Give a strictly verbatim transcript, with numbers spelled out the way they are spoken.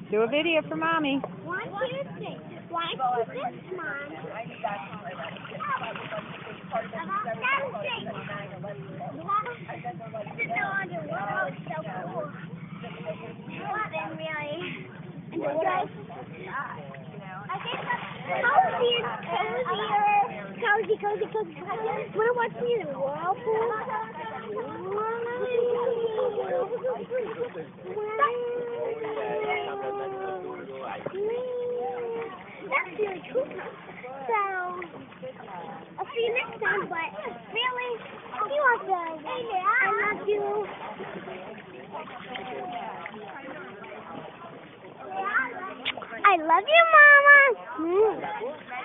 Do a video for Mommy. One, two, three. One, two, three, Mom. This is no longer world. So cool. Nothing really. And the world. I think that's cozier, cozier, cozy, cozy, cozy. Wanna watch me in the whirlpool? That's really cool. So, I'll see you next time, but really, you want to, I love you. I love you, Mama. Mm.